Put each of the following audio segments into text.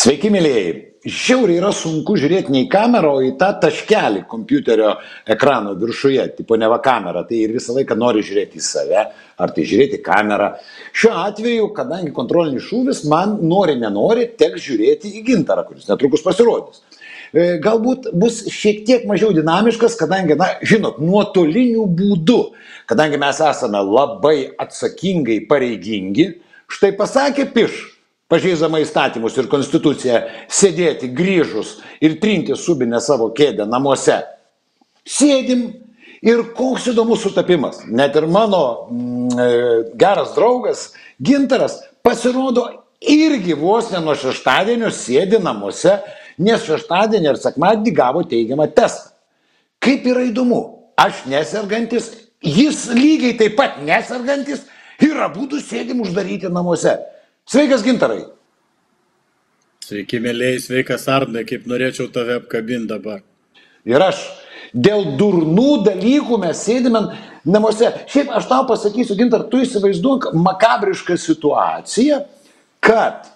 Sveiki, mėlyjei. Žiauriai yra sunku žiūrėti ne į kamerą, o į tą taškelį kompiuterio ekrano viršuje, tipo neva kamera. Tai ir visą laiką nori žiūrėti į save, ar tai žiūrėti į kamerą. Šiuo atveju, kadangi kontrolinis šūvis, man nenori, teks žiūrėti į Gintarą, kuris netrukus pasirodys. Galbūt bus šiek tiek mažiau dinamiškas, kadangi, žinot, nuotoliniu būdu, kadangi mes esame labai atsakingai pareigingi, štai pasakė piš, pažeisdama įstatymus ir konstituciją, sėdėti grįžus ir trinti subinę savo kėdę namuose. Sėdim ir koks įdomus sutapimas. Net ir mano geras draugas Gintaras pasirodo irgi vos ne nuo šeštadienio sėdi namuose, nes šeštadienį ir sekmadienį gavo teigiamą testą. Kaip yra įdomu, aš nesergantis, jis lygiai taip pat nesergantis ir abudu sėdim uždaryti namuose. Sveikas, Gintarai. Sveiki, mėlėjai, sveikas, Arnai, kaip norėčiau tave apkabinti dabar. Ir aš dėl durnų dalykų mes sėdime namuose. Šiaip aš tau pasakysiu, Gintar, tu įsivaizduok makabrišką situaciją, kad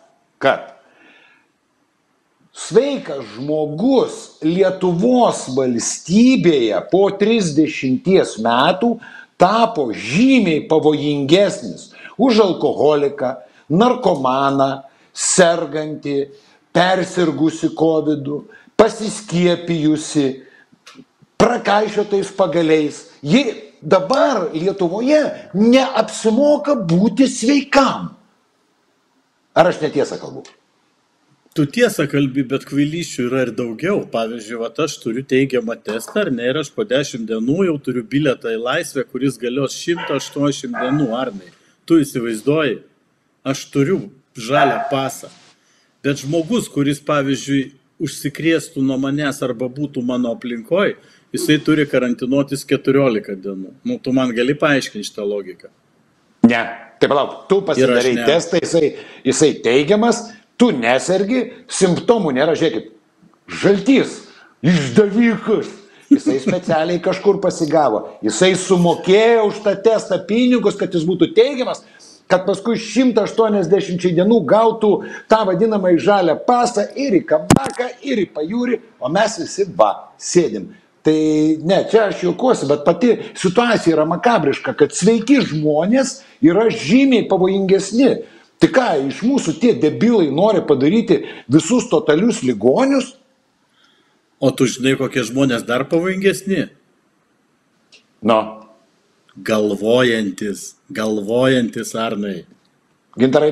sveikas žmogus Lietuvos valstybėje po 30 metų tapo žymiai pavojingesnis už alkoholiką, narkomaną, sergantį, persirgusi COVID-u, pasiskiepijusi, prakaišiotais pagaliais. Ji dabar Lietuvoje neapsimoka būti sveikam. Ar aš netiesą kalbu? Tu tiesą kalbi, bet kvailysčių yra ir daugiau. Pavyzdžiui, aš turiu teigiamą testą, ar ne, ir aš po 10 dienų jau turiu bilietą į laisvę, kuris galios 180 dienų, Arnai. Tu įsivaizduoji? Aš turiu žalią pasą, bet žmogus, kuris, pavyzdžiui, užsikrėstų nuo manęs arba būtų mano aplinkoj, jisai turi karantinuotis 14 dienų. Tu man gali paaiškinti šitą logiką? Ne, tai palauk, tu pasidarai testą, jisai teigiamas, tu nesergi, simptomų nėra, žiūrėkit, žaltys, išdavikas, jisai specialiai kažkur pasigavo, jisai sumokėjo už tą testą pinigus, kad jis būtų teigiamas, kad paskui 180 dienų gautų tą vadinamą žalią pasą ir į kabaką, ir į pajūrį, o mes visi sėdim. Tai ne, čia aš juokuosi, bet pati situacija yra makabriška, kad sveiki žmonės yra žymiai pavojingesni. Tai ką, iš mūsų tie debilai nori padaryti visus totalius ligonius? O tu žinai, kokie žmonės dar pavojingesni? Galvojantis, Arnai. Gintarai,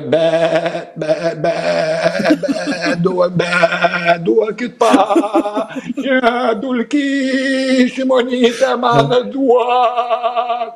duokit dulky, Šimonytė man duok.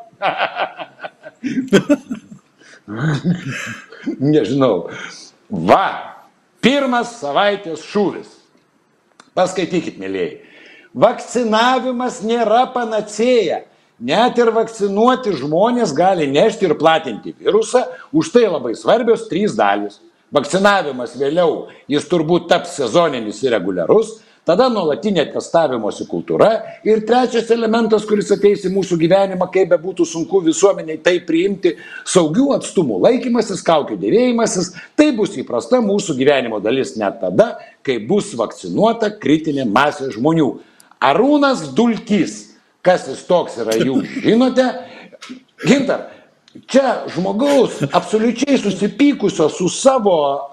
Nežinau. Pirmas savaitės šūvis. Paskaitykit, mėlėjai. Vakcinavimas nėra panacėja. Net ir vakcinuoti žmonės gali nešti ir platinti virusą, už tai labai svarbios 3 dalys. Vakcinavimas vėliau, jis turbūt taps sezoninis ir reguliarus, tada nuolatinė testavimosi kultūra ir 3 elementas, kuris ateis į mūsų gyvenimą, kaip be būtų sunku visuomeniai tai priimti, saugių atstumų laikymasis, kaukių dėvėjimasis, tai bus įprasta mūsų gyvenimo dalis net tada, kai bus vakcinuota kritinė masė žmonių. Arūnas Dulkys. Kas jis toks yra, jūs žinote? Gintar, čia žmogaus absoliučiai susipykusio su savo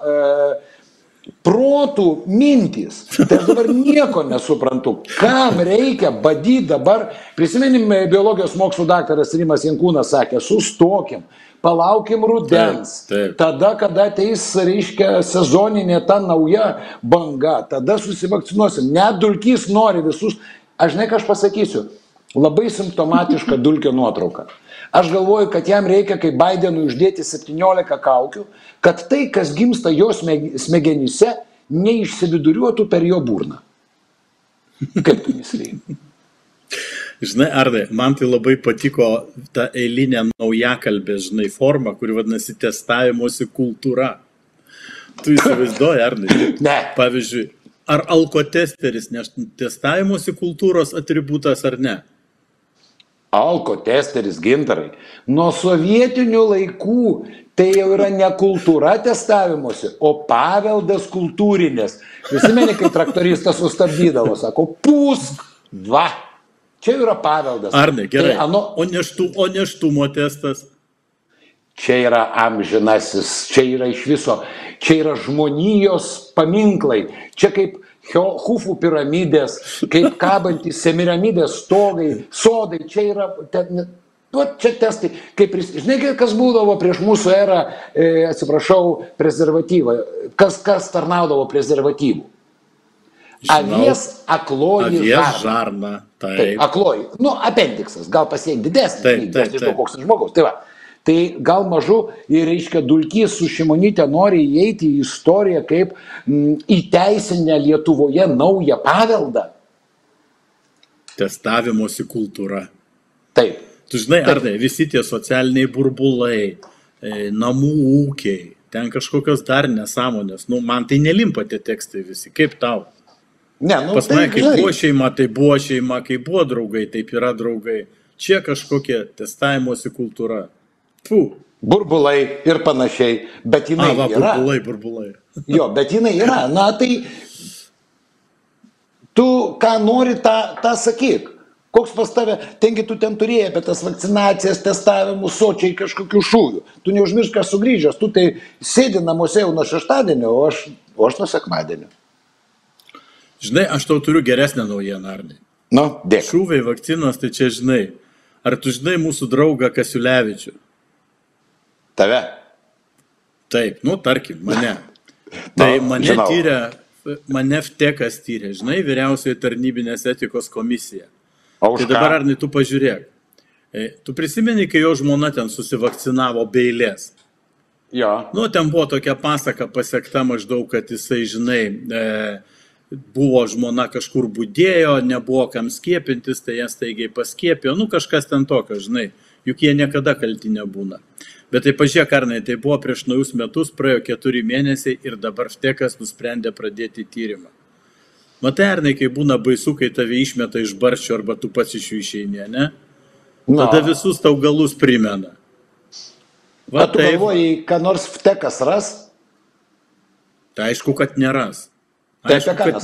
protų mintys. Tai aš dabar nieko nesuprantu. Kam reikia badyti dabar? Prisiminime, biologijos mokslų daktaras Rimas Jankūnas sakė, sustokim, palaukim rudens. Tada, kada ateis, reiškia, sezoninė ta nauja banga, tada susivakcinuosim. Net Dulkys nori visus. Aš žinai, ką aš pasakysiu. Labai simptomatiška Dulkio nuotrauka. Aš galvoju, kad jam reikia, kaip Bidenui, uždėti 17 kaukių, kad tai, kas gimsta jo smegenyse, neišsividuriuotų per jo burną. Kaip tu misliai? Žinai, Arnai, man tai labai patiko ta eilinė naujakalbė, forma, kuri vadinasi testavimosi kultūra. Tu įsivaizduoji, Arnai? Ne. Pavyzdžiui, ar alkotesteris testavimosi kultūros atributas ar ne? Alkotesteris, Gintarai. Nuo sovietinių laikų tai jau yra ne kultūra testavimuose, o paveldas kultūrinės. Prisimeni, kai traktoristas sustabdydavo, sako, pūsk, va. Čia yra paveldas. Arnai, gerai. Tai O nėštumo testas? Čia yra amžinasis, čia yra iš viso, čia yra žmonijos paminklai. Čia kaip Hufų piramidės, kaip kabantys Semiramidės stogai, sodai, čia yra, čia testai. Žinai, kas būdavo prieš mūsų erą, prezervatyvą, kas tarnaudavo prezervatyvų? Avies akloji žarna. Taip, akloji. Apendiksas, gal pasiek didesnis, nežinau, koks žmogaus. Tai va. Tai gal mažu ir, reiškia, Dulkys su Šimonyte nori įeiti į istoriją kaip įteisinę Lietuvoje naują paveldą. Testavimosi kultūra. Taip. Tu žinai, Arnai, visi tie socialiniai burbulai, namų ūkiai, ten kažkokios dar nesąmonės. Man tai nelimpa tie tekstai visi. Kaip tau? Pas mane, kai buvo šeima, tai buvo šeima, kai buvo draugai, taip yra draugai. Čia kažkokia testavimosi kultūra. Burbulai ir panašiai, bet jinai yra. Burbulai. Jo, bet jinai yra. Tai tu ką nori, tą sakyk. Koks pas tave, tengi tu ten turėjai apie tas vakcinacijas, testavimus, sočiai kažkokių šūvių. Tu neužmiršk, kas sugrįžęs, tu tai sėdi namuose jau nuo šeštadienio, o aš nuo sekmadienio. Žinai, aš tau turiu geresnę naujieną, Arnai. Dėkui. Šūviai, vakcinos, tai čia žinai. Ar tu žinai mūsų draugą Kasiulevičių? Tave? Taip, tarkim, mane. Tai mane FTEKas tyrė, žinai, vyriausioji tarnybinės etikos komisija. Tai dabar, Arnai, tu pažiūrėk. Tu prisimeni, kai jo žmona ten susivakcinavo be eilės? Jo. Ten buvo tokia pasaka pasiekta maždaug, kad jisai, žinai, buvo žmona kažkur budėjo, nebuvo kam skiepintis, tai jas taigiai paskiepijo. Kažkas ten tokio, žinai, juk jie niekada kalti nebūna. Bet tai pažiūrėk, Arnai, tai buvo prieš naujus metus, praėjo 4 mėnesiai ir dabar FTEKas nusprendė pradėti tyrimą. Matai, Arnai, kai būna baisu, kai tave išmeta iš barščio arba tu pats iš jų išeini, ne? Tada visus tau galus primena. Va, tu galvoji, ką nors FTEKas ras? Tai aišku, kad neras. Tai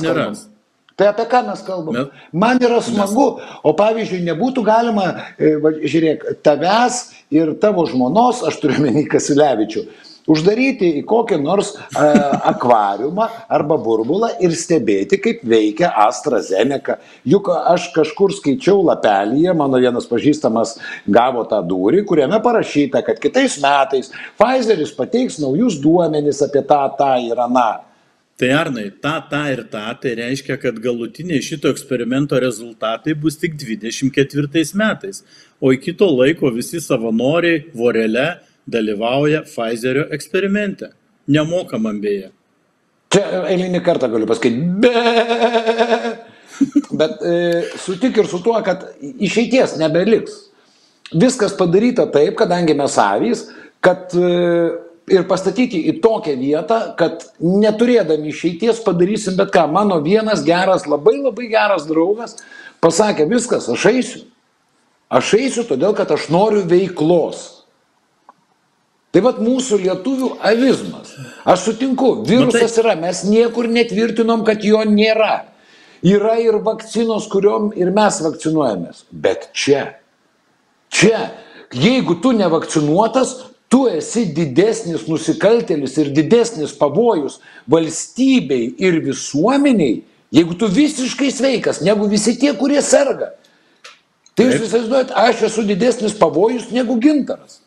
apie ką mes kalbam? Man yra smagu, o pavyzdžiui, nebūtų galima, žiūrėk, tavęs ir tavo žmonos, aš turiu omeny Kasiulevičių, uždaryti į kokį nors akvariumą arba burbulą ir stebėti, kaip veikia AstraZeneca. Juk aš kažkur skaičiau lapelyje, mano vienas pažįstamas gavo tą dūrį, kuriame parašyta, kad kitais metais Pfizeris pateiks naujus duomenis apie tą ir aną. Tai Arnai, tą ir tą, tai reiškia, kad galutiniai šito eksperimento rezultatai bus tik 24 metais, o iki to laiko visi savanoriai vorele dalyvauja Pfizerio eksperimente. Nemokamam beje. Čia eilinį kartą galiu pasakyti, bet sutik ir su tuo, kad išeities nebeliks. Viskas padaryta taip, kadangi mes avys, kad ir pastatyti į tokią vietą, kad neturėdami išeities padarysim bet ką. Mano vienas geras, labai geras draugas pasakė, viskas, aš eisiu. Aš eisiu todėl, kad aš noriu veiklos. Tai vat mūsų lietuvių avizmas. Aš sutinku, virusas yra, mes niekur netvirtinom, kad jo nėra. Yra ir vakcinos, kuriom ir mes vakcinuojamės. Bet čia, jeigu tu nevakcinuotas, tu esi didesnis nusikaltėlis ir didesnis pavojus valstybei ir visuomeniai, jeigu tu visiškai sveikas, negu visi tie, kurie serga. Tai jūs įsivaizduojat, aš esu didesnis pavojus negu Gintaras.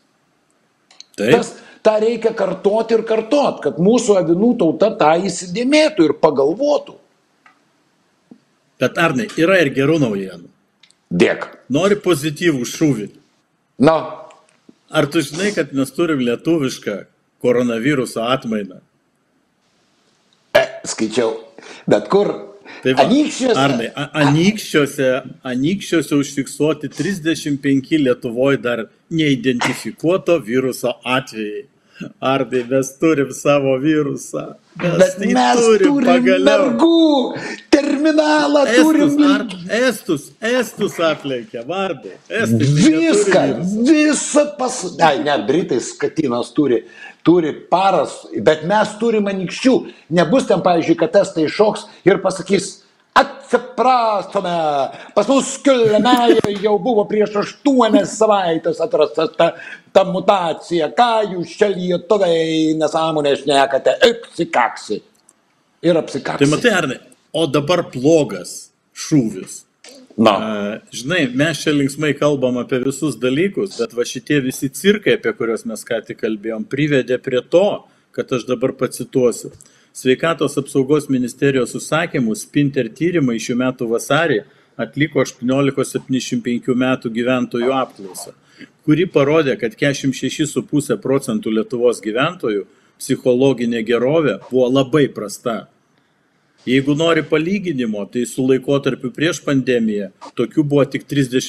tą reikia kartoti ir kartot, kad mūsų avinų tauta tą įsidėmėtų ir pagalvotų. Bet Arnai, yra ir gerų naujienų. Dėk. Nori pozityvų šūvį. Na. Ar tu žinai, kad mes turim lietuvišką koronaviruso atmainą? Skaičiau. Bet kur? Tai va, Anykščiuose. Arnai, anykščiuose užfiksuoti 35 Lietuvoje dar neidentifikuoto viruso atvejai. Ardai, mes turim savo virusą. Bet mes turim pagaliau. mergų, terminalą turim. Estus aplenkė, Vardai. Viską, ne, Britai skatinas turi paras, bet mes turim anykščių. Nebus ten, pavyzdžiui, kad estai šoks ir pasakys, atsiprastome, pas mus Kielne jau buvo prieš 8 savaitės atrasta ta mutacija, ką jūs čia lietuviai nesąmonę šnekate, apsikaksi. Ir apsikaksi. Tai matai, Arnai, o dabar blogas šūvis. Žinai, mes čia linksmai kalbam apie visus dalykus, bet va šitie visi cirkai, apie kuriuos mes ką tik kalbėjom, privedė prie to, kad aš dabar pacituosiu. Sveikatos apsaugos ministerijos užsakymų Spinter tyrimai šių metų vasarį atliko 18-75 metų gyventojų apklausą, kuri parodė, kad 46,5% Lietuvos gyventojų psichologinė gerovė buvo labai prasta. Jeigu nori palyginimo, tai su laikotarpiu prieš pandemiją tokių buvo tik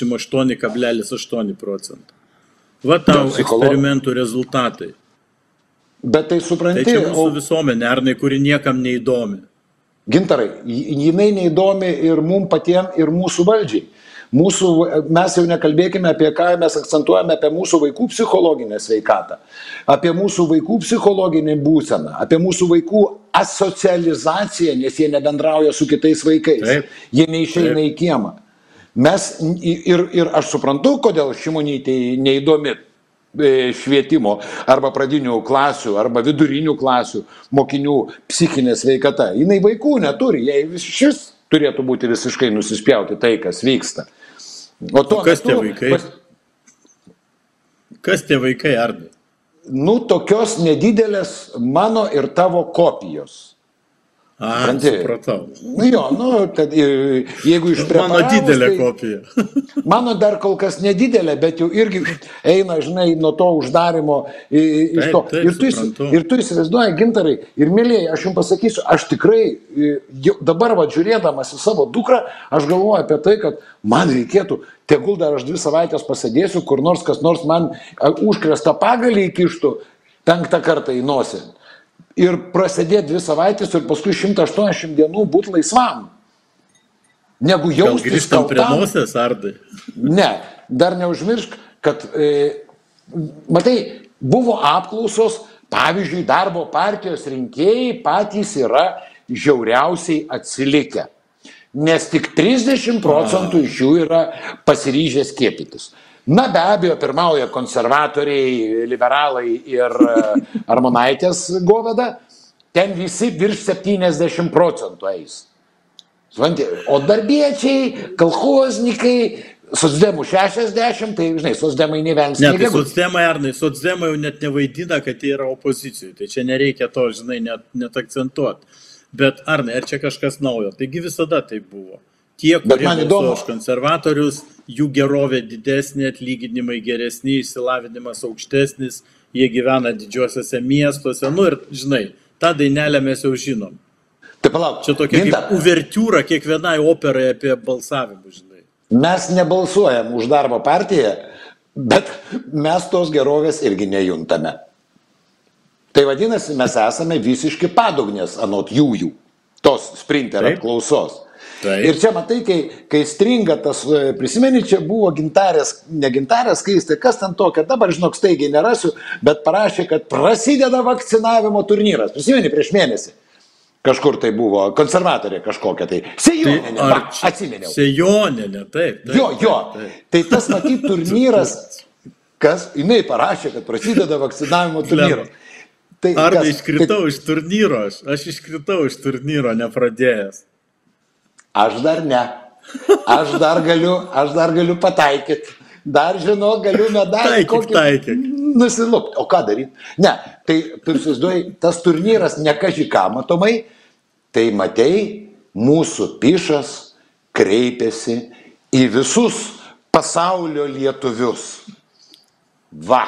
38,8%. Va tau eksperimentų rezultatai. Bet tai supranti... Tai čia mūsų visuomenė, Arnai, kuri niekam neįdomi. Gintarai, jinai neįdomi ir mums patiems, ir mūsų valdžiai. Mes jau nekalbėkime apie ką, mes akcentuojame apie mūsų vaikų psichologinę sveikatą, apie mūsų vaikų psichologinę būseną, apie mūsų vaikų asocializaciją, nes jie nebendrauja su kitais vaikais. Taip. Jie neišeina į kiemą. Ir aš suprantu, kodėl Šimonytei neįdomi švietimo arba pradinių klasių, arba vidurinių klasių mokinių psichinė sveikata. Jinai vaikų neturi, jai šis turėtų būti visiškai nusispjauti tai, kas vyksta. O kas tie vaikai? Kas tie vaikai, Arnai? Tokios nedidelės mano ir tavo kopijos. Supratau. Jeigu iš mano didelė kopija. Mano dar kol kas nedidelė, bet jau irgi eina, žinai, nuo to uždarimo iš to. Ir tu įsivaizduoji, Gintarai, ir mėlyje, aš jums pasakysiu, aš tikrai dabar žiūrėdamas į savo dukrą, aš galvoju apie tai, kad man reikėtų, tegul dar aš 2 savaitės pasėdėsiu, kur nors kas nors man užkrėstą pagalį įkištų 5 kartą į nosį. Ir prasidėti 2 savaitės ir paskui 180 dienų būti laisvam. Negu jaustis kaltam. Grįžtam prie nosės, Ardai? Ne, dar neužmiršk, kad, matai, buvo apklausos, pavyzdžiui, darbo partijos rinkėjai patys yra žiauriausiai atsilikę. Nes tik 30% iš jų yra pasiryžę skiepytis. Na, be abejo, pirmauja konservatoriai, liberalai ir Armonaitės Goveda, ten visi virš 70% eis. O darbiečiai, kolchoznikai, socdemų 60, tai, žinai, socdemai nevengs. Ne, tai socdemai, Arnai, socdemai jau net nevaidina, kad jie yra opozicijų, tai čia nereikia to, žinai, net akcentuoti. Bet, Arnai, ar čia kažkas naujo? Taigi visada tai buvo. Tie, kurie balsuoja už konservatorius, jų gerovė didesnė, atlyginimai geresni, išsilavinimas aukštesnis, jie gyvena didžiuosiuose miestuose, ir, žinai, tą dainelę mes jau žinom. Tai palauk, čia tokia kaip uvertiūra kiekvienai operai apie balsavimą, žinai. Mes nebalsuojam už darbo partiją, bet mes tos gerovės irgi nejuntame. Tai vadinasi, mes esame visiški padugnės anot jų, tos Sprinter apklausos. Ir čia matai, kai stringa tas, prisimeni, čia buvo ne Gintarės Skaistė, kas ten tokia, dabar žinok staigiai nerasiu, bet parašė, kad prasideda vakcinavimo turnyras. Prisimeni, prieš mėnesį. Kažkur tai buvo, konservatorė kažkokia tai. Sejoninė, atsiminiau. Sejoninė, taip. Jo. Tai tas matyt turnyras, kas, jinai parašė, kad prasideda vakcinavimo turnyras. Arba iškritau iš turnyro, aš iškritau iš turnyro nepradėjęs. Aš dar ne. Aš dar galiu pataikyti. Dar žinau, galiu medalį taikyk. Nusilupti. O ką daryti? Ne, tai tu įsivaizduoji, tas turnyras ne kaži ką matomai, tai matei, mūsų pišas kreipėsi į visus pasaulio lietuvius. Va.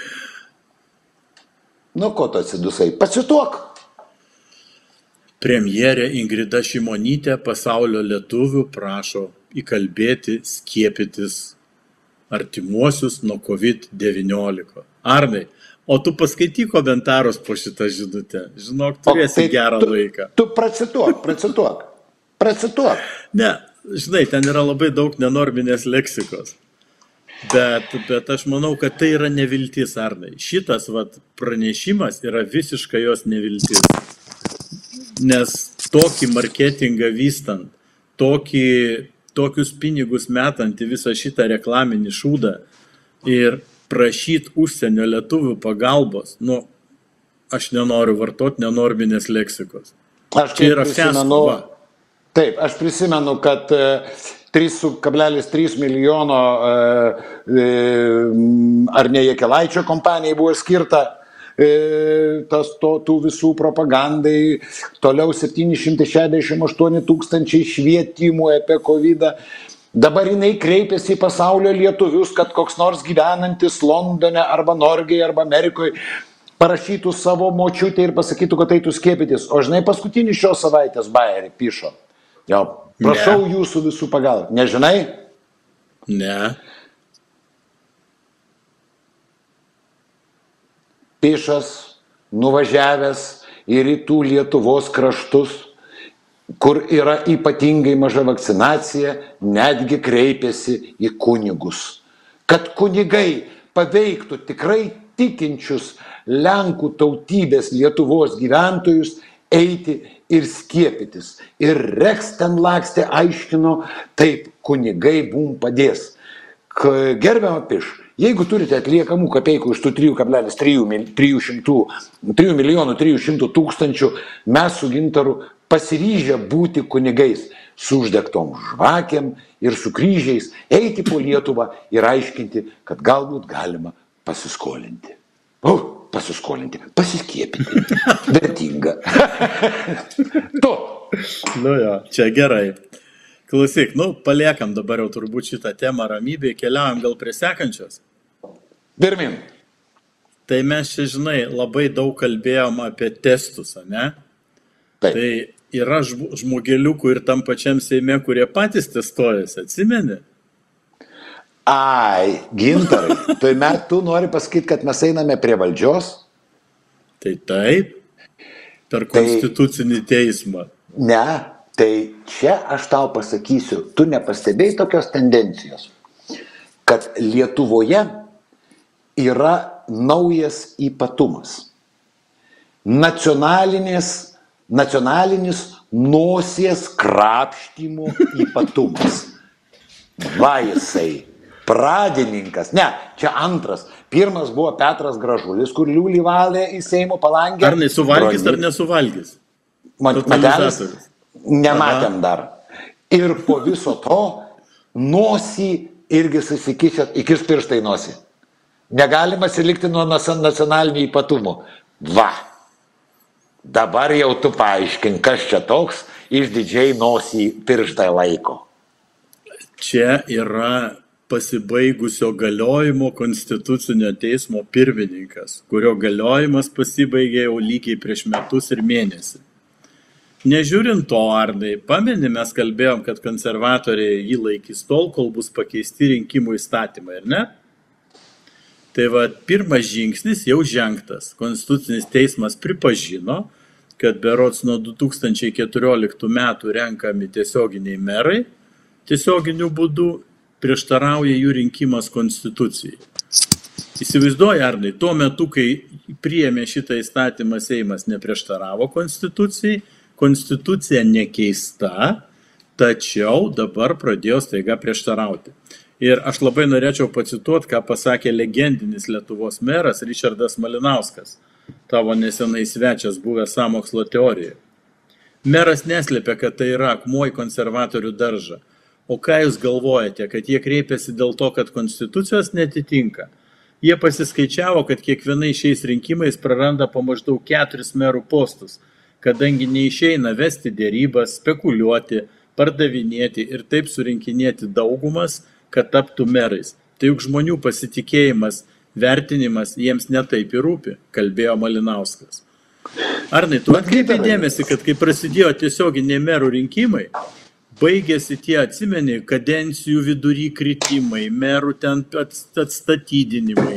Ko tu atsidusai? Pacituok. Premjerė Ingrida Šimonytė pasaulio lietuvių prašo įkalbėti skiepytis artimuosius nuo COVID-19. Arnai, O tu paskaityk komentarus po šitą žinutę. Žinok, turėsi gerą laiką. Tu pracituok. Ne, žinai, ten yra labai daug nenorminės leksikos. Bet aš manau, kad tai yra neviltis, Arnai. Šitas pranešimas yra visiškai jos neviltis. Nes tokį marketingą vystant, tokius pinigus metant į visą šitą reklaminį šūdą ir prašyti užsienio lietuvių pagalbos, aš nenoriu vartoti nenorminės leksikos. Čia yra fiasko. Taip, aš prisimenu, kad 3,3 milijono ar ne Jakelaičio kompanijai buvo skirta tų visų propagandai, toliau 768 000 švietimų apie COVID-ą. Dabar jinai kreipėsi į pasaulio lietuvius, kad koks nors gyvenantis Londone arba Norgijoje arba Amerikoje parašytų savo močiutę ir pasakytų, kad eitų skiepytis. O žinai, paskutinį šios savaitės bajerį pišo. Jau, prašau jūsų visų pagalbą. Nežinai? Ne. Pišas, nuvažiavęs į rytų Lietuvos kraštus, kur yra ypatingai maža vakcinacija, netgi kreipėsi į kunigus. Kad kunigai paveiktų tikrai tikinčius Lenkų tautybės Lietuvos gyventojus eiti ir skiepytis. Ir Reks ten lakstė, aiškino, taip, kunigai mum padės. Gerbiama Piš, jeigu turite atliekamų kapeikų iš tų 3 milijonų 300 tūkstančių, mes su Gintaru pasiryžę būti kunigais, su uždegtom žvakėm ir su kryžiais, eiti po Lietuvą ir aiškinti, kad galbūt galima pasiskolinti. Pasiskiepyti. Vertinga. Tu. Jo, čia gerai. Klausyk, paliekam dabar jau turbūt šitą temą ramybėje, keliaujam gal prie sekančios. Pirmin. Tai mes čia, žinai, labai daug kalbėjom apie testus, ne? Taip. Tai yra žmogeliukų ir tam pačiam Seime, kurie patys testuojasi, atsimeni? Ai, Gintarai, tu nori pasakyti, kad mes einame prie valdžios? Tai taip, per konstitucinį teismą. Ne, tai čia aš tau pasakysiu, tu nepastebėjai tokios tendencijos, kad Lietuvoje yra naujas ypatumas. Nacionalinis nosies krapštymo ypatumas. Va jisai. Pradininkas. Ne, čia antras. Pirmas buvo Petras Gražulis, kur liūlį valė į Seimo palangę. Ar nesuvalgys, ar nesuvalgys? Matelis? Nematėm dar. Ir po viso to nosį irgi susikišęs, įkis pirštai nosį. Negalima atsilikti nuo nacionalinių ypatumų. Va. Dabar jau tu paaiškink, kas čia toks, išdidžiai nosį pirštai laiko. Čia yra pasibaigusio galiojimo konstitucinio teismo pirmininkas, kurio galiojimas pasibaigė jau lygiai prieš metus ir mėnesį. Nežiūrint to, Arnai, pameni, mes kalbėjom, kad konservatoriai jį laikys tol, kol bus pakeisti rinkimų įstatymai, ar ne? Tai pirmas žingsnis jau žengtas. Konstitucinis teismas pripažino, kad berods nuo 2014 metų renkami tiesioginiai merai, tiesioginiu būdu prieštarauja jų rinkimas konstitucijai. Įsivaizduoji, Arnai, tuo metu, kai priėmė šitą įstatymą Seimas neprieštaravo konstitucijai, konstitucija nekeista, tačiau dabar pradėjo staiga prieštarauti. Ir aš labai norėčiau pacituoti, ką pasakė legendinis Lietuvos meras Ričardas Malinauskas, tavo nesenai svečias buvęs sąmokslo teorijoje. Meras neslėpė, kad tai yra akmuo į konservatorių daržą. O ką jūs galvojate, kad jie kreipėsi dėl to, kad konstitucijos netitinka? Jie pasiskaičiavo, kad kiekvienais šiais rinkimais praranda po maždaug 4 merų postus, kadangi neišeina vesti dėrybas, spekuliuoti, pardavinėti ir taip surinkinėti daugumas, kad taptų merais. Tai juk žmonių pasitikėjimas, vertinimas jiems netaip ir rūpi, kalbėjo Malinauskas. Arnai, tu atkreipi dėmesį, kad kai prasidėjo tiesioginiai merų rinkimai, baigėsi tie, atsimeni, kadencijų vidury kritimai, merų ten atstatydinimai.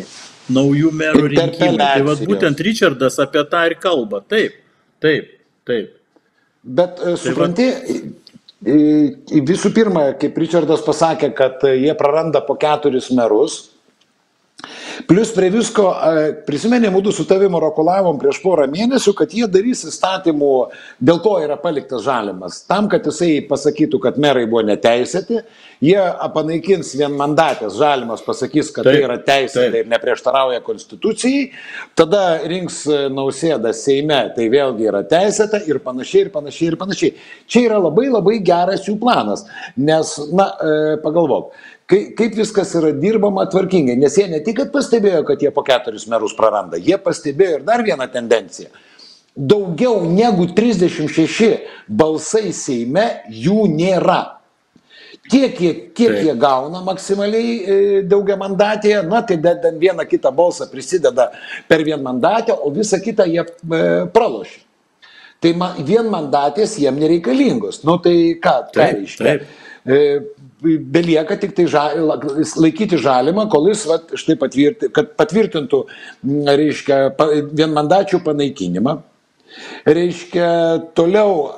naujų merų rinkimai. Tai vat būtent interpeliacijos. Richardas apie tą ir kalba. Taip, taip, taip. Bet Tai vat, supranti, visų pirma, kaip Richardas pasakė, kad jie praranda po 4 merus. Plius prie visko, prisimenė, mūdu su tavim orakulavom prieš porą mėnesių, kad jie darys įstatymų, dėl ko yra paliktas Žalimas. Tam, kad jisai pasakytų, kad merai buvo neteisėti, jie panaikins vienmandatės, Žalimas pasakys, kad tai taip, yra teisėta taip. ir neprieštarauja konstitucijai, tada rinks Nausėdą Seime, tai vėlgi yra teisėta ir panašiai, ir panašiai, ir panašiai. Čia yra labai labai geras jų planas, nes, na, pagalvok, kaip viskas yra dirbama tvarkingai, nes jie ne tik, kad pastebėjo, kad jie po 4 merus praranda, jie pastebėjo ir dar vieną tendenciją. Daugiau negu 36 balsai Seime jų nėra. Kiek jie gauna maksimaliai daugiamandatėje, na tai vieną kitą balsą prisideda per vienmandatę, o visą kitą jie pralošia. Tai vienmandatės jiem nereikalingos. Nu tai ką reiškia? Belieka tik tai laikyti Žalimą, kol jis štai patvirtintų, reiškia, vienmandačių panaikinimą. Reiškia, toliau,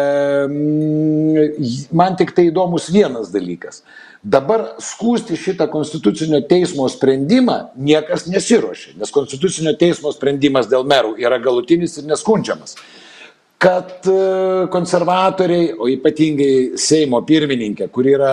man tik tai įdomus vienas dalykas. Dabar skųsti šitą Konstitucinio teismo sprendimą niekas nesiruošia, nes Konstitucinio teismo sprendimas dėl merų yra galutinis ir neskundžiamas. Kad konservatoriai, o ypatingai Seimo pirmininkė, kuri yra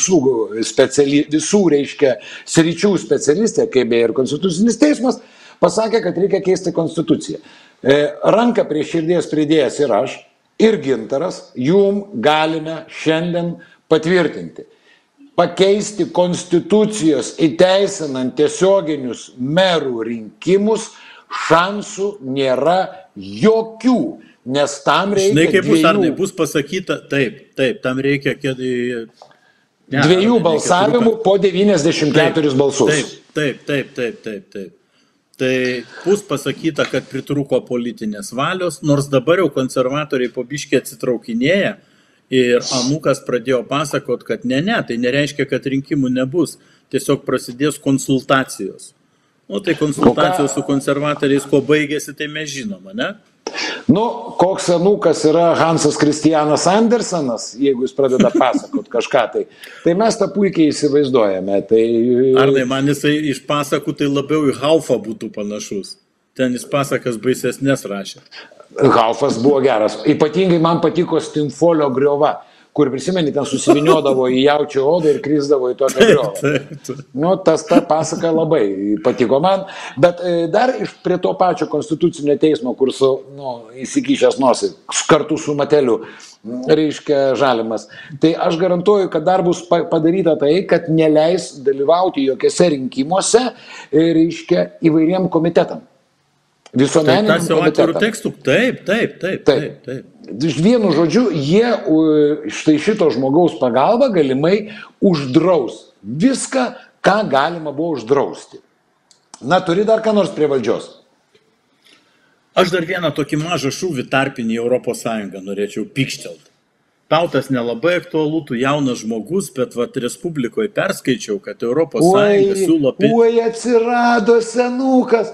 visų reiškia, sričių specialistė, kaip beje ir Konstitucinis teismas, pasakė, kad reikia keisti konstituciją. Ranką prie širdies pridėjęs ir aš, ir Gintaras, jum galime šiandien patvirtinti. Pakeisti konstitucijos įteisinant tiesioginius merų rinkimus šansų nėra jokių. Nes tam reikia žinai, kaip bus, Arnai, bus pasakyta, taip, tam reikia dviejų balsavimų po 94 balsus. Taip. Tai bus pasakyta, kad pritrūko politinės valios, nors dabar jau konservatoriai po biškį atsitraukinėja ir Anūkas pradėjo pasakot, kad ne, tai nereiškia, kad rinkimų nebus, tiesiog prasidės konsultacijos. O tai konsultacijos su konservatoriais, ko baigėsi, tai mes žinoma, ne? Nu, koks Anūkas yra Hansas Kristianas Andersenas, jeigu jis pradeda pasakot kažką, tai mes tą puikiai įsivaizduojame. Arnai, man jisai iš pasakų tai labiau į Haufą būtų panašus. Ten jis pasakas baisesnės rašė. Haufas buvo geras. Ypatingai man patiko Stimfolio griova, kur prisimeni, ten susiviniodavo į jaučio odą ir krisdavo į tokią griovą. Nu, ta pasaka labai patiko man, bet dar prie to pačio Konstitucinio teismo, kur įsikišęs nosį, kartu su Mateliu, reiškia Žalimas. Tai aš garantuoju, kad dar bus padaryta tai, kad neleis dalyvauti jokiose rinkimuose, reiškia, įvairiem komitetam. Visuomeniniam komitetam. Taip. Vienu žodžiu, jie štai šito žmogaus pagalba galimai uždraus viską, ką galima buvo uždrausti. Na, turi dar ką nors prie valdžios? Aš dar vieną tokį mažą šūvį tarpinį Europos Sąjungą norėčiau pikštelt. Tau tas nelabai aktualu, tu jaunas žmogus, bet Respublikoje perskaičiau, kad Europos Sąjunga siūlo... Oi, atsirado senukas,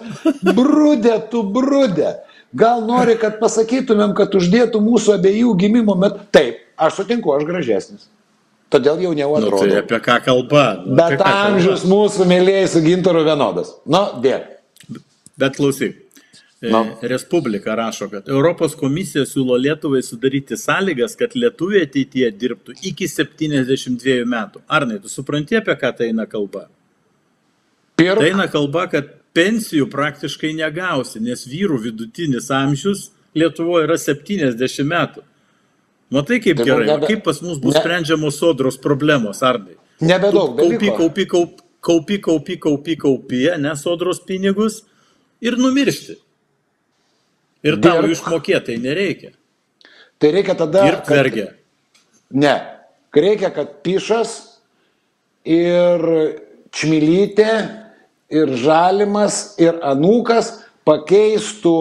brudė. Gal nori, kad pasakytumėm, kad uždėtų mūsų abiejų gimimo metu? Taip, aš sutinku, aš gražesnis. Todėl jauniau atrodo. Tai apie ką kalba? Bet amžius mūsų mėlėjai su Gintaru vienodas. Dėk. Bet klausyk. Respublika rašo, kad Europos komisija siūlo Lietuvai sudaryti sąlygas, kad lietuviai ateityje dirbtų iki 72 metų. Arnai, tu supranti, apie ką tai eina kalba? Tai eina kalba, kad pensijų praktiškai negausi, nes vyrų vidutinis amžius Lietuvoje yra 70 metų. Matai, kaip gerai, kaip pas mus bus sprendžiamos sodros problemos, Arnai? Nebedaug dalyko. Kaupi, ne sodros pinigus ir numiršti. Ir tau išmokėtai nereikia. Tai reikia tada... Dirbt vergė. Ne. Reikia, kad Pišas ir Čmilytė ir Žalimas ir Anūkas pakeistų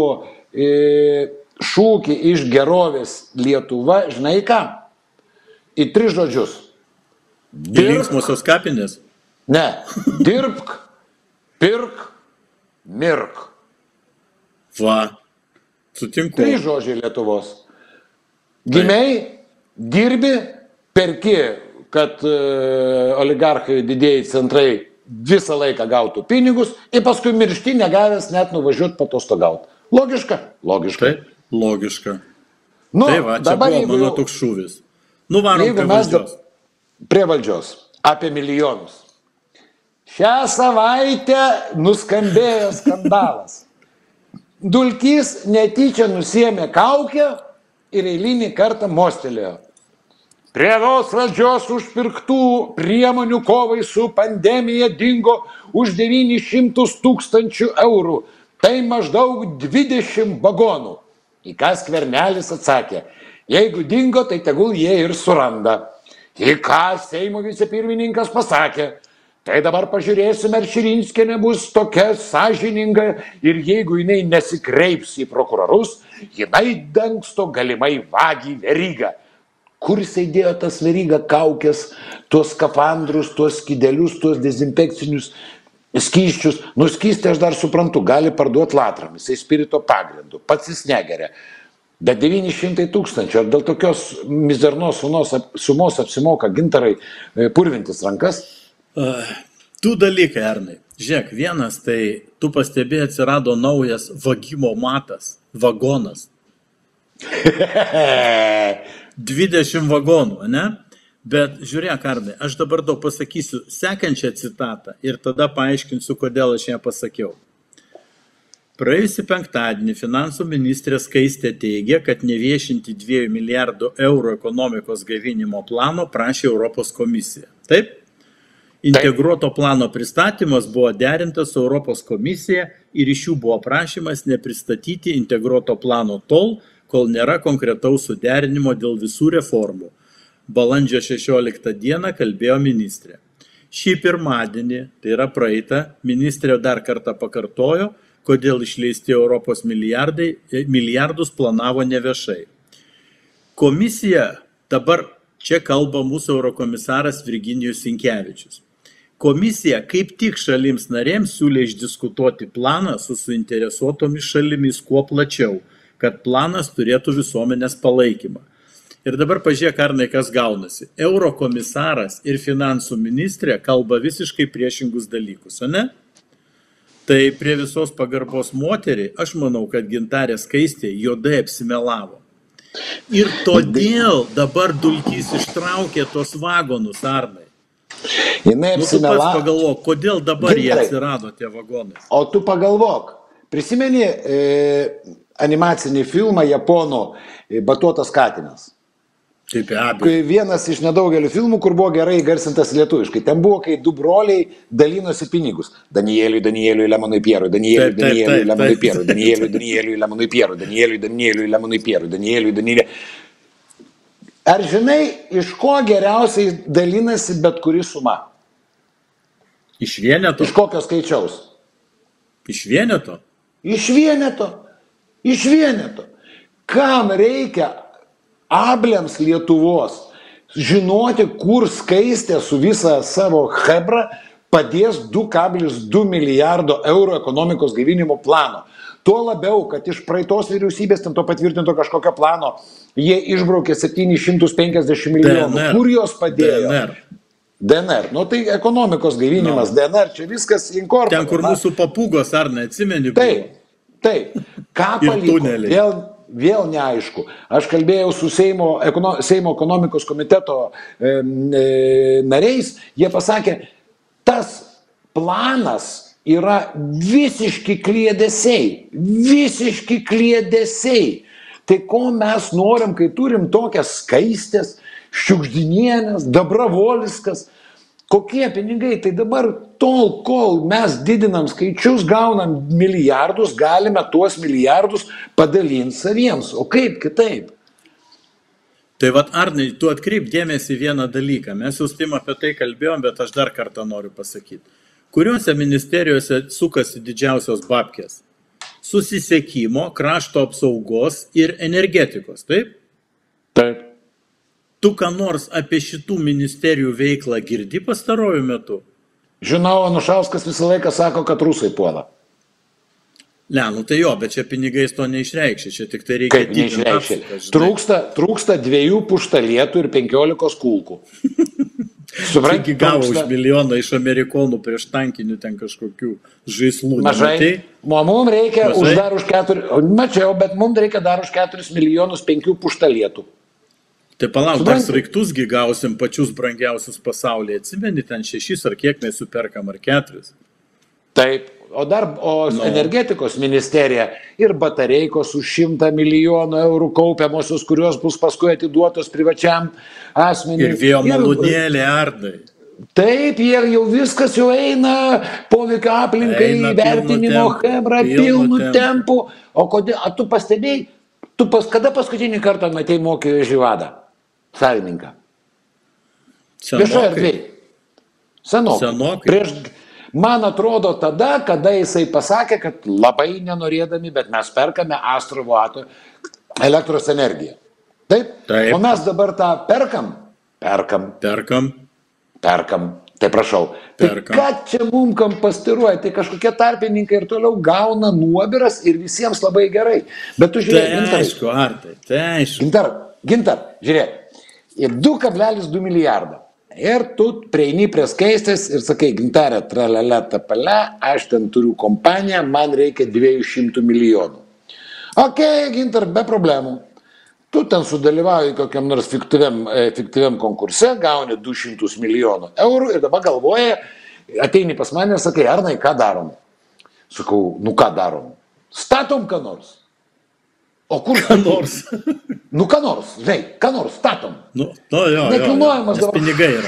šūkį iš gerovės Lietuva, žinai ką? Į 3 žodžius. Linksmosios kapinės? Ne. Dirbk, pirk, mirk. Va, sutinku. 3 žodžiai Lietuvos. Gimiai, dirbi, perki, kad oligarchai didieji centrai visą laiką gautų pinigus ir paskui miršti negavęs net nuvažiuoti patostogauti. Logiška? Logiška. Taip, logiška. Nu, Tai va, čia buvo mano toks šūvis. Nuvarom prie valdžios. Prie valdžios. Apie milijonus. Šią savaitę nuskambėjo skandalas. Dulkys netyčia nusiėmė kaukę ir eilinį kartą mostelėjo. Prie tos valdžios užpirktų priemonių kovai su pandemija dingo už 900 000 eurų. Tai maždaug 20 vagonų. Į ką Skvernelis atsakė, jeigu dingo, tai tegul jie ir suranda. Į ką Seimo vicepirmininkas pasakė, tai dabar pažiūrėsime, ar Širinskienė bus tokia sąžininga ir jeigu jinai nesikreips į prokurorus, jinai dangsto galimai vagį Verygą. Kur jisai dėjo tas Veryga kaukės, tuos skafandrus, tuos skydelius, tuos dezinfekcinius skysčius? Nuskystę aš dar suprantu, gali parduoti latram, jisai spirito pagrindu, pats jis negeria. Bet 900 000, ar dėl tokios mizernos sumos apsimoka Gintarai purvintis rankas? Tu dalykai, Arnai. Žiūrėk, vienas, tai tu pastebėjai, atsirado naujas vagimo matas, vagonas. 20 vagonų, ne? Bet žiūrėk, Arnai, aš dabar daug pasakysiu sekančią citatą ir tada paaiškinsiu, kodėl aš ją pasakiau. Praėjusį penktadienį finansų ministrė Skaistė teigė, kad neviešinti 2 milijardų eurų ekonomikos gaivinimo plano prašė Europos komisija. Taip? Integruoto plano pristatymas buvo derintas su Europos komisija ir iš jų buvo prašymas nepristatyti integruoto plano tol, kol nėra konkretaus suderinimo dėl visų reformų. Balandžio 16 dieną kalbėjo ministrė. Šį pirmadienį, tai yra praeitą, ministrė dar kartą pakartojo, kodėl išleisti Europos milijardus planavo neviešai. Komisija, dabar čia kalba mūsų eurokomisaras Virginijus Sinkevičius. Komisija kaip tik šalims narėms siūlė išdiskutuoti planą su suinteresuotomis šalimis kuo plačiau, kad planas turėtų visuomenės palaikymą. Ir dabar pažiūrėk, Arnai, kas gaunasi. Eurokomisaras ir finansų ministrė kalba visiškai priešingus dalykus, o ne? Tai prie visos pagarbos moteriai, aš manau, kad Gintarė Skaistė juodai apsimelavo. Ir todėl dabar Dulkys ištraukė tos vagonus, Arnai. Jinai apsimelavo. Tu pats pagalvok, kodėl dabar jie atsirado tie vagonai. O tu pagalvok, prisimeni animacinį filmą japonų Batuotas katinas. Taip, be abejo. Vienas iš nedaugelio filmų, kur buvo gerai garsintas lietuviškai. Ten buvo, kai du broliai dalinosi pinigus. Danieliui, Lemonui Pierui, Danieliui, Lemonui Pierui, Danieliui, Lemonui Pierui, Danieliui, Lemonui Pierui, Danieliui. Ar žinai, iš ko geriausiai dalinasi bet kuri suma? Iš vieneto? Iš kokio skaičiaus? Iš vieneto? Iš vieneto. Kam reikia abliams Lietuvos žinoti, kur Skaistė su visa savo chebra padės 2,2 milijardo eurų ekonomikos gaivinimo plano. Tuo labiau, kad iš praeitos vyriausybės ten to patvirtinto kažkokio plano jie išbraukė 750 milijonų. DNR. Kur jos padėjo? DNR. Nu tai ekonomikos gaivinimas, DNR, čia viskas inkorporuota. Ten, kur mūsų papūgos, ar neatsimeni? Taip. Ką paliko? Vėl neaišku. Aš kalbėjau su Seimo ekonomikos komiteto nariais, jie pasakė, tas planas yra visiški kliedesiai. Tai ko mes norim, kai turim tokias Skaistės, Šiugždinienės, Dabravolskas, kokie pinigai? Tai dabar tol, kol mes didinam skaičius, gaunam milijardus, galime tuos milijardus padalinti saviems. O kaip kitaip? Tai vat, Arnai, tu atkreip dėmesį vieną dalyką. Mes jau Tim apie tai kalbėjom, bet aš dar kartą noriu pasakyti. Kuriuose ministerijose sukasi didžiausios babkės? Susisiekimo, krašto apsaugos ir energetikos, taip? Taip. Tu ką nors apie šitų ministerijų veiklą girdi pastarojų metu? Žinau, Anušauskas visą laiką sako, kad rusai puola. Ne, nu tai jo, bet čia pinigais to neišreikšė, čia tik tai reikia Kaip neišreiškia? Trūksta 2 puštalietų ir 15 kulkų. Taigi gavo už milijoną iš amerikonų prieš tankinių ten kažkokių žaislų. Mažai. Mums reikia dar už 4, mačiau, bet mums reikia dar už 4 milijonus 5 puštalietų. Tai palauk, dar sraigtusgi gausim pačius brangiausius pasaulyje. Atsimeni, ten 6 ar kiek mes jų perkam, ar 4? Taip, o energetikos ministerija ir batareikos už 100 milijonų eurų kaupiamosios, kurios bus paskui atiduotos privačiam asmeniui. Ir vėjo malūnėlė, Arnai. Taip, jie jau viskas jau eina poveikio aplinkai, vertinimo, hebra, pilnu tempu. O kodėl, tu pastebėjai, kada paskutinį kartą matei mokesčių vadą? Savininką. Viešoje erdvėje. Senokai. Man atrodo tada, kada jisai pasakė, kad labai nenorėdami, bet mes perkame Astravo elektros energiją. Taip? O mes dabar tą perkam? Perkam. Tai prašau. Tai ką čia mums kam pastiruoja? Tai kažkokie tarpininkai ir toliau gauna nuobiras ir visiems labai gerai. Bet tu žiūrėk, Gintarai. Tai aišku, Artai, tai aišku. Gintar, žiūrėk. 2,2 milijardą. Ir tu prieini prie Skaistės ir sakai, Gintarė, tralele, tapale, aš ten turiu kompaniją, man reikia 200 milijonų. Ok, Gintar, be problemų. Tu ten sudalyvauji kokiam nors fiktyviam konkurse, gauni 200 milijonų eurų ir dabar galvoja, ateini pas mane ir sakai, Arnai, ką darom? Sakau, ką darom? Statom ką nors. O kur ką nors? Ką nors, žinai, ką nors statom. Nekilnojamas dabar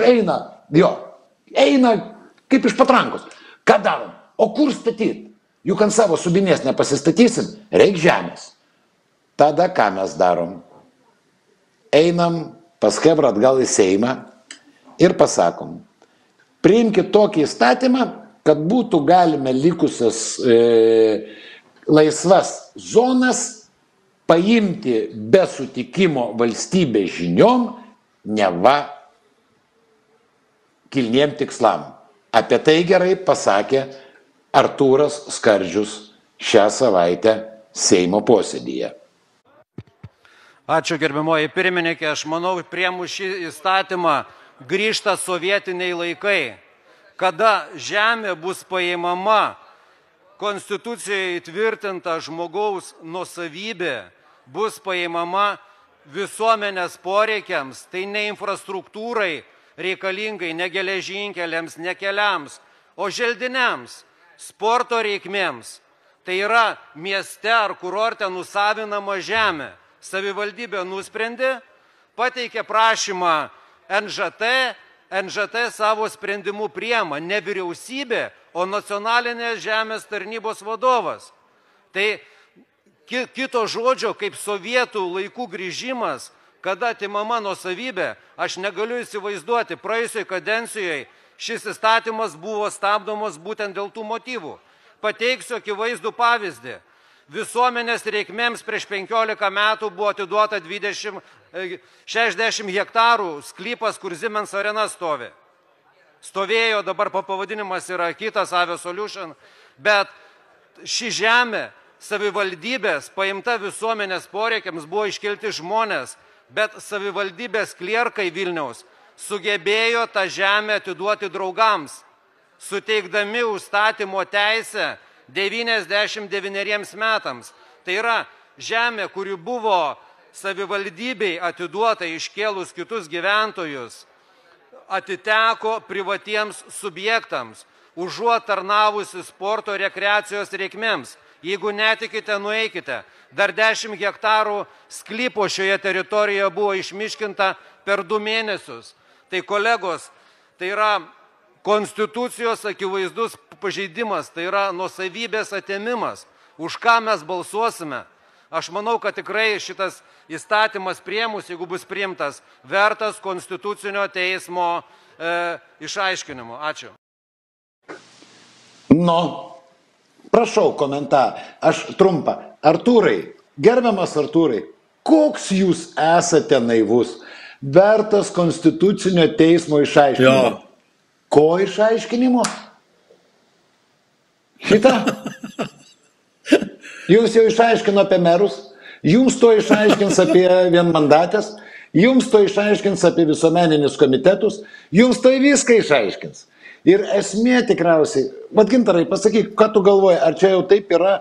eina kaip iš patrankos. Ką darom? O kur statyti? Juk ant savo subinės nepasistatysim, reik žemės. Tada ką mes darom? Einam pas Hebrą atgal į Seimą ir pasakom, priimkit tokį įstatymą, kad būtų galime likusias laisvas zonas paimti be sutikimo valstybės žiniom, neva kilniem tikslam. Apie tai gerai pasakė Artūras Skardžius šią savaitę Seimo posėdyje. Ačiū gerbiamoji pirmininkė, aš manau, priėmus šį įstatymą grįžta sovietiniai laikai, kada žemė bus paimama, Konstitucijoje įtvirtinta žmogaus nuosavybė, bus paimama visuomenės poreikiams, tai ne infrastruktūrai reikalingai, ne geležinkeliams, ne keliams, o želdiniams, sporto reikmėms. Tai yra mieste ar kurorte nusavinama žemė. Savivaldybė nusprendė, pateikė prašymą NŽT savo sprendimu priema, ne vyriausybė, o nacionalinės žemės tarnybos vadovas. Tai kito žodžio, kaip sovietų laikų grįžimas, kada atimama nuosavybė, aš negaliu įsivaizduoti. Praėjusioje kadencijoje šis įstatymas buvo stabdomas būtent dėl tų motyvų. Pateiksiu akivaizdų pavyzdį. Visuomenės reikmėms prieš 15 metų buvo atiduota 60 hektarų sklypas, kur Siemens arena stovi. Stovėjo, dabar pavadinimas yra kitas, Avia Solution, bet ši žemė savivaldybės paimta visuomenės poreikiams buvo iškelti žmonės, bet savivaldybės klierkai Vilniaus sugebėjo tą žemę atiduoti draugams, suteikdami užstatymo teisę 99 metams. Tai yra žemė, kuri buvo savivaldybei atiduota iškėlus kitus gyventojus, atiteko privatiems subjektams, užuot tarnavusi sporto rekreacijos reikmėms. Jeigu netikite, nueikite. Dar 10 hektarų sklypo šioje teritorijoje buvo išmiškinta per 2 mėnesius. Tai kolegos, tai yra Konstitucijos akivaizdus pažeidimas, tai yra nuosavybės atėmimas. Už ką mes balsuosime? Aš manau, kad tikrai šitas įstatymas priėmus, jeigu bus priimtas, vertas Konstitucinio teismo išaiškinimo. Ačiū. Prašau komentarą. Aš trumpą. Artūrai, gerbiamas Artūrai, koks jūs esate naivus? Vertas Konstitucinio teismo išaiškinimo. Ko išaiškinimo? Šitą? Jums jau išaiškino apie merus, jums to išaiškins apie vienmandatės, jums to išaiškins apie visuomeninius komitetus, jums to viską išaiškins. Ir esmė tikriausiai, Gintarai, pasakyk, ką tu galvoji, ar čia jau taip yra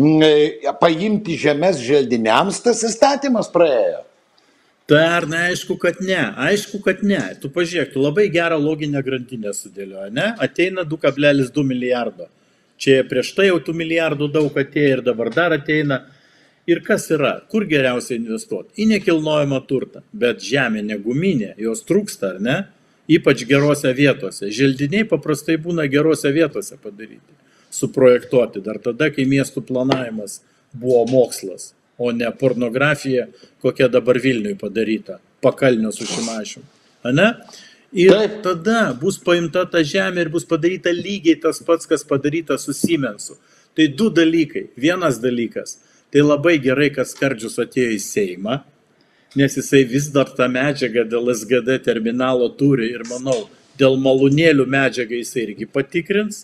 paimti žemės želdiniams tas įstatymas praėjo? Tai ar neaišku, kad ne? Aišku, kad ne. Tu pažiūrėk, tu labai gerą loginę grandinę sudėlioji, ne? Ateina 2,2 milijardo. Čia prieš tai jau tų milijardų daug atėjo ir dabar dar ateina. Ir kas yra? Kur geriausia investuoti? Į nekilnojamą turtą. Bet žemė neguminė, jos trūksta, ar ne? Ypač gerose vietose. Želdiniai paprastai būna gerose vietose padaryti. Suprojektuoti. Dar tada, kai miestų planavimas buvo mokslas, o ne pornografija, kokia dabar Vilniui padaryta. Pakalnio su Šimašium. Ane? Ir tada bus paimta ta žemė ir bus padaryta lygiai tas pats, kas padaryta su Siemensu. Tai du dalykai. Vienas dalykas. Tai labai gerai, kad Skardžius atėjo į Seimą, nes jisai vis dar tą medžiagą dėl SGD terminalo turi ir, manau, dėl malūnėlių medžiagą jisai irgi patikrins.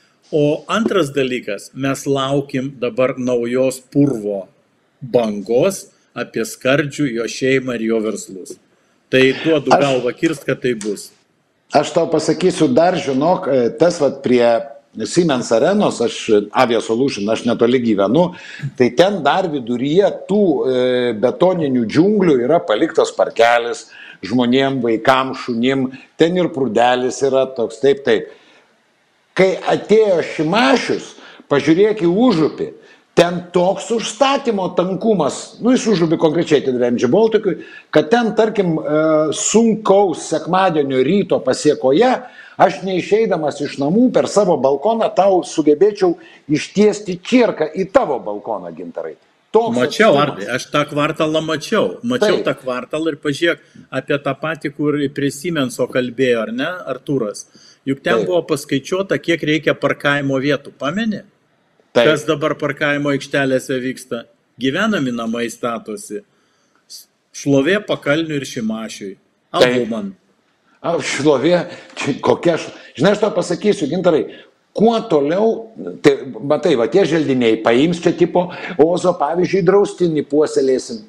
O antras dalykas, mes laukim dabar naujos purvo bangos apie Skardžių, jo šeimą ir jo verslus. Tai duodu galvą kirst, kad tai bus. Aš tau pasakysiu dar, žinok, tas prie Siemens arenos, aš Avia Solution, aš netoli gyvenu, tai ten dar viduryje tų betoninių džiunglių yra paliktas parkelis žmonėm, vaikam, šunim, ten ir prūdelis yra toks, taip. Kai atėjo Šimašius, pažiūrėk į Užupį, ten toks užstatymo tankumas, jis Užupį konkrečiai atidavė MG Balticui, kad ten, tarkim, sunkaus sekmadienio ryto pasiekoje, aš neišeidamas iš namų per savo balkoną tau sugebėčiau ištiesti čirką į tavo balkoną, Gintarai. Mačiau, Ardai, aš tą kvartalą mačiau tą kvartalą ir pažiūrėk apie tą patį, kur prie Siemenso kalbėjo, ar ne, Artūras? Juk ten buvo paskaičiuota, kiek reikia parkavimo vietų, pameni? Kas dabar parkavimo aikštelėse vyksta? Gyvenami namai statosi. Šlovė Pakalniui ir Šimašiui. Abu man. Šlovė, kokia žinai, aš tau pasakysiu, Gintarai, kuo toliau, tai, matai, tie želdiniai paims čia tipo, Ozo, pavyzdžiui, draustinį puoselėsim.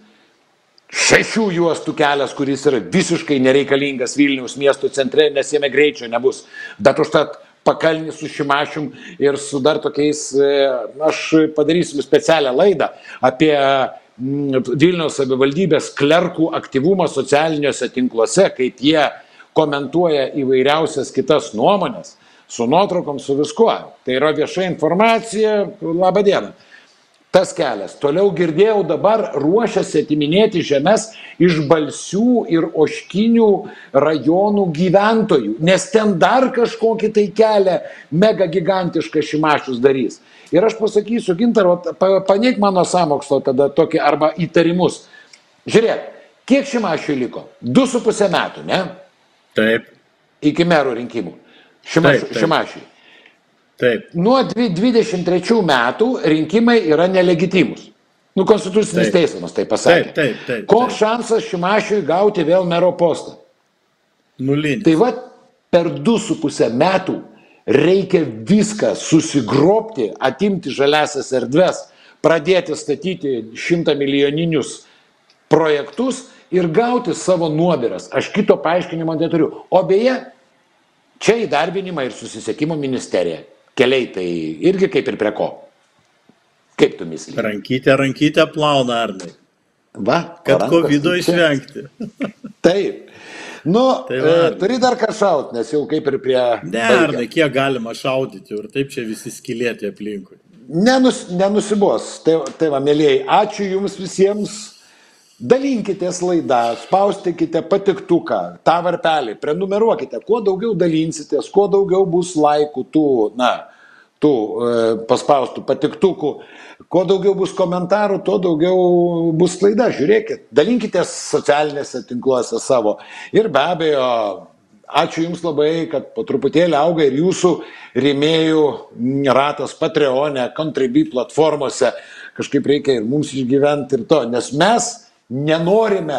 6 juostų kelias, kuris yra visiškai nereikalingas Vilniaus miesto centre, nes jame greičio nebus. Bet užtat Pakalnį su Šimašium ir su dar tokiais, aš padarysim specialią laidą apie Vilniaus savivaldybės klerkų aktyvumą socialiniuose tinkluose, kaip jie komentuoja įvairiausias kitas nuomonės, su nuotraukom, su viskuo. Tai yra vieša informacija, labą dieną. Tas kelias. Toliau girdėjau, dabar ruošiasi atiminėti žemės iš Balsių ir Oškinių rajonų gyventojų, nes ten dar kažkokį tai kelią mega gigantišką Šimašius darys. Ir aš pasakysiu, Gintarai, paneik mano sąmokslo tada tokį arba įtarimus. Žiūrėk, kiek Šimašiui liko? 2,5 metų, ne? Taip. Iki merų rinkimų. Šimašiui. Taip. Nuo 23 metų rinkimai yra nelegitimus. Konstitucinis teismas tai pasakė. Taip. Koks šansas Šimašiui gauti vėl mero postą? Nulinis. Tai per 2,5 metų reikia viską susigrobti, atimti žaliasias erdves, pradėti statyti 100 milijoninius projektus ir gauti savo nuobiras. Aš kito paaiškinimo neturiu. O beje, čia įdarbinimą ir susisiekimo ministerija. Keliai tai irgi kaip ir prie ko. Kaip tu misli? Rankytę plauna, Arnai. Kad covido išvengti. Taip. Turi dar ką šaut, nes jau kaip ir prie... Ne, Arnai, kiek galima šaudyti ir taip čia visi skylėti aplinkui. Nenusibos. Tai va, mėlėjai, ačiū jums visiems. Dalinkitės laidą, spaustikite patiktuką, tą varpelį, prenumeruokite, kuo daugiau dalinsitės, kuo daugiau bus laikų tų paspaustų patiktukų, kuo daugiau bus komentarų, tuo daugiau bus laida, žiūrėkit, dalinkitės socialinėse tinkluose savo. Ir be abejo, ačiū jums labai, kad po truputėlį auga ir jūsų rėmėjų ratas Patreone, Contribui platformose, kažkaip reikia ir mums išgyventi ir to, nes mes nenorime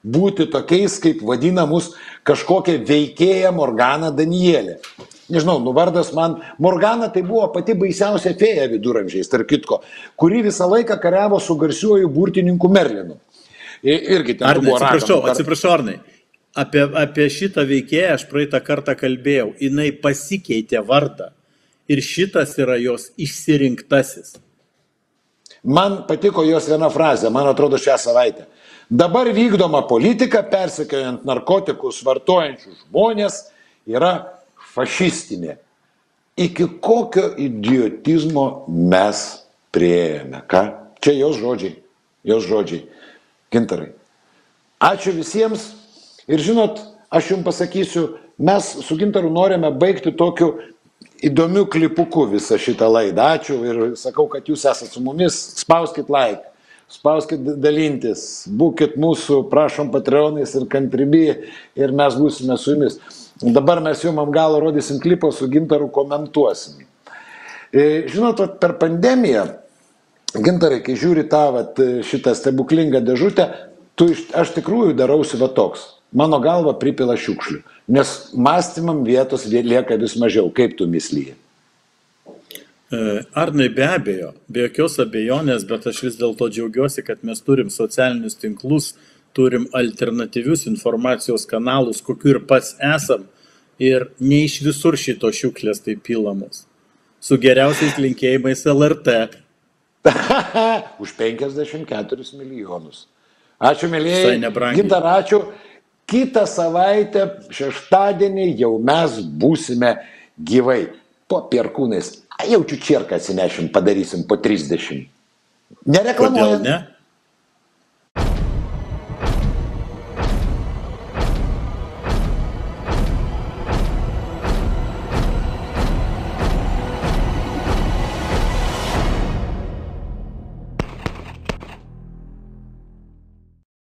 būti tokiais, kaip vadinamus kažkokia veikėja Morgana Danielė. Nežinau, vardas man, Morgana tai buvo pati baisiausia fėja viduramžiais, tarp kitko, kuri visą laiką kariavo su garsiuoju burtininku Merlinu. Irgi ten Arnai, buvo raganų. atsiprašau, Arnai. Apie šitą veikėją aš praeitą kartą kalbėjau. Jinai pasikeitė vardą. Ir šitas yra jos išsirinktasis. Man patiko jos viena frazė, man atrodo šią savaitę. Dabar vykdoma politika, persekiojant narkotikus vartojančius žmonės, yra fašistinė. Iki kokio idiotizmo mes priėjome? Ką? Čia jos žodžiai. Gintarai. Ačiū visiems. Ir žinot, aš jums pasakysiu, mes su Gintaru norime baigti tokiu įdomiu klipuku visą šitą laidą. Ačiū ir sakau, kad jūs esate su mumis. Spauskit like, spauskit dalintis, būkit mūsų, prašom, Patreonais ir Kantribį ir mes būsime su jumis. Dabar mes jums ant galo rodysim klipą, su Gintaru komentuosim. Žinot, per pandemiją, Gintarai, kai žiūri tą šitą stebuklingą dėžutę, aš tikrųjų darausi toks. Mano galva pripila šiukšlių, nes mąstymam vietos lieka vis mažiau. Kaip tu mislyji? Arnai, be abejo, be jokios abejonės, bet aš vis dėlto džiaugiuosi, kad mes turim socialinius tinklus, turim alternatyvius informacijos kanalus, kokiu ir pats esam, ir ne iš visur šito šiukšlės tai pilamos. Su geriausiais linkėjimais LRT. Už 54 milijonus. Ačiū, mielieji. Gintar, ačiū. Kitą savaitę, šeštadienį, jau mes būsime gyvai. Po Perkūnais. Jaučiu čierką atsinešim, padarysim po 30. Nereklamuojant. Kodėl ne?